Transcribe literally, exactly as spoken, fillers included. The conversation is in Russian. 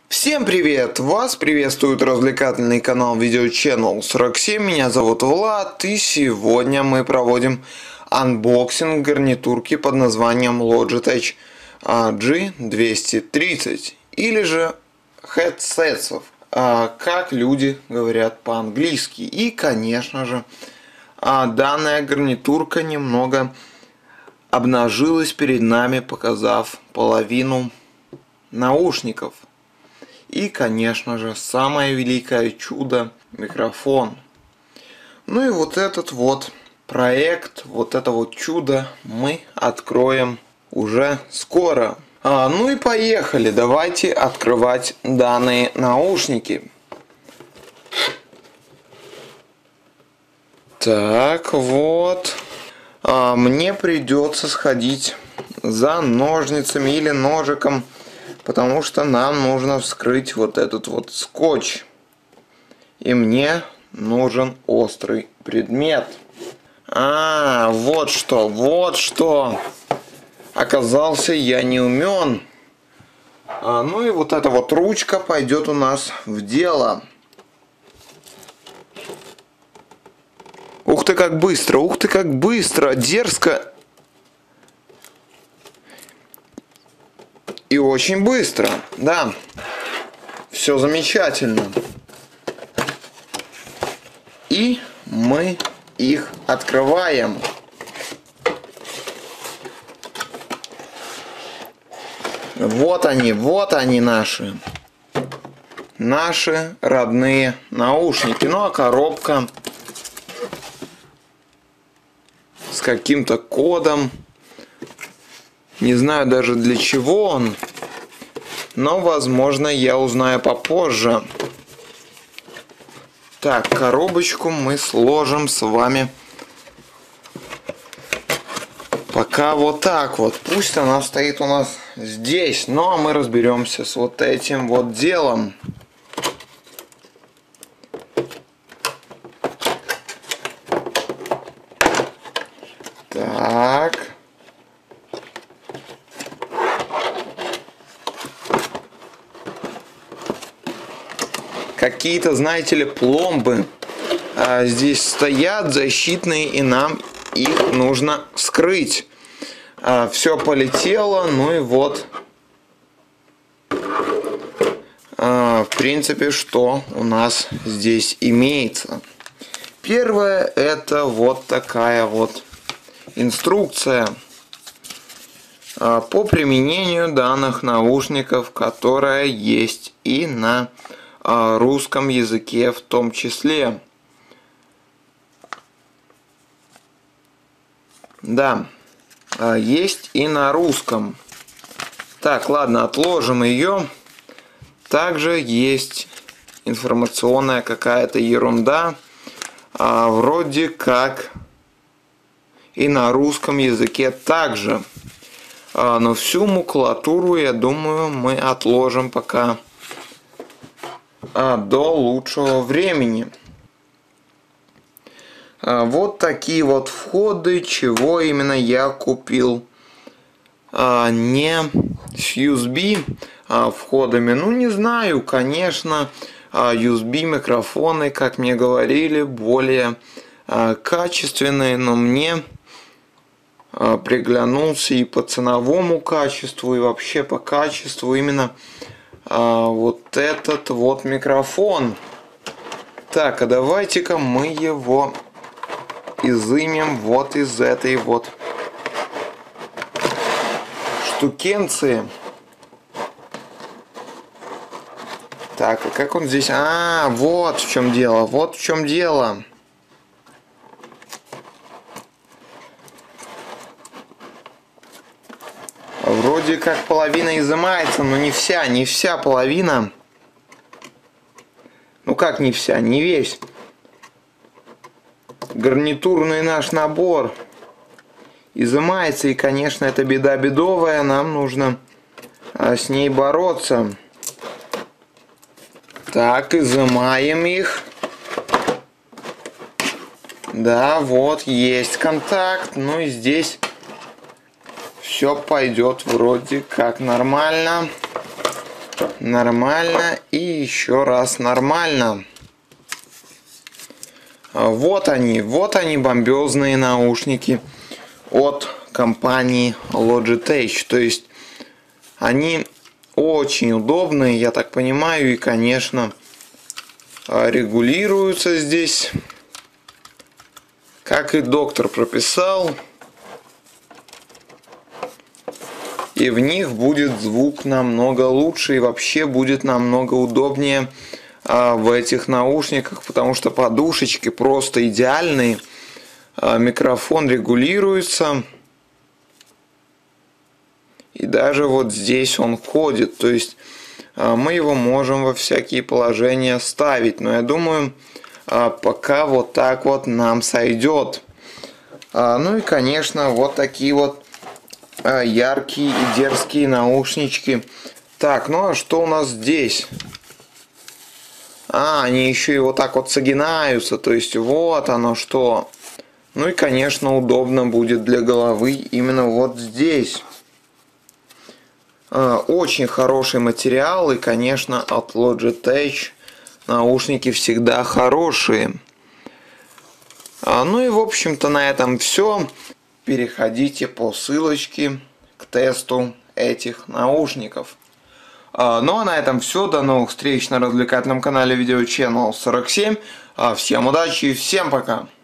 Всем привет! Вас приветствует развлекательный канал Video Channel сорок семь. Меня зовут Влад, и сегодня мы проводим анбоксинг гарнитурки под названием Logitech джи двести тридцать или же headsets, как люди говорят по-английски. И, конечно же, данная гарнитурка немного обнажилась перед нами, показав половину наушников. И, конечно же, самое великое чудо — микрофон. Ну и вот этот вот проект, вот это вот чудо мы откроем уже скоро. А, ну и поехали, давайте открывать данные наушники. Так, вот. А, мне придется сходить за ножницами или ножиком, потому что нам нужно вскрыть вот этот вот скотч. И мне нужен острый предмет. А, вот что, вот что. Оказался я не умен. А, ну и вот эта вот ручка пойдет у нас в дело. Ух ты, как быстро, ух ты, как быстро, дерзко. И очень быстро, да, все замечательно. И мы их открываем. Вот они, вот они наши. Наши родные наушники. Ну а коробка с каким-то кодом. Не знаю даже для чего он, но, возможно, я узнаю попозже. Так, коробочку мы сложим с вами пока вот так вот. Пусть она стоит у нас здесь, но мы разберемся с вот этим вот делом. Так. Какие-то, знаете ли, пломбы а, здесь стоят защитные, и нам их нужно вскрыть. А, все полетело, ну и вот, а, в принципе, что у нас здесь имеется. Первое — это вот такая вот инструкция а, по применению данных наушников, которая есть и на русском языке в том числе. Да, есть и на русском. Так, ладно, отложим ее. Также есть информационная какая-то ерунда, а, вроде как и на русском языке также. А, но всю макулатуру, я думаю, мы отложим пока А, до лучшего времени. А, вот такие вот входы, чего именно я купил. А, не с ю эс би а, входами. Ну, не знаю, конечно, а, ю эс би микрофоны, как мне говорили, более а, качественные, но мне а, приглянулся и по ценовому качеству, и вообще по качеству именно А, вот этот вот микрофон. Так, а давайте-ка мы его изымем вот из этой вот штукенции. Так, а как он здесь? А, вот в чем дело, вот в чем дело. Вроде как половина изымается, но не вся, не вся половина. Ну как не вся, не весь. Гарнитурный наш набор изымается, и, конечно, это беда бедовая, нам нужно а, с ней бороться. Так, изымаем их. Да, вот, есть контакт, ну и здесь все пойдет вроде как нормально. Нормально и еще раз нормально. Вот они, вот они, бомбезные наушники от компании Logitech. То есть они очень удобные, я так понимаю, и, конечно, регулируются здесь, как и доктор прописал. И в них будет звук намного лучше, и вообще будет намного удобнее а, в этих наушниках, потому что подушечки просто идеальные. А, микрофон регулируется. И даже вот здесь он ходит. То есть а, мы его можем во всякие положения ставить. Но я думаю, а, пока вот так вот нам сойдет. А, ну и, конечно, вот такие вот яркие и дерзкие наушнички. Так, ну а что у нас здесь? А, они еще и вот так вот согинаются. То есть вот оно что. Ну и, конечно, удобно будет для головы именно вот здесь. Очень хороший материал. И, конечно, от Logitech наушники всегда хорошие. Ну и, в общем-то, на этом все. Переходите по ссылочке к тесту этих наушников. Ну а на этом все. До новых встреч на развлекательном канале Video Channel сорок семь. Всем удачи и всем пока!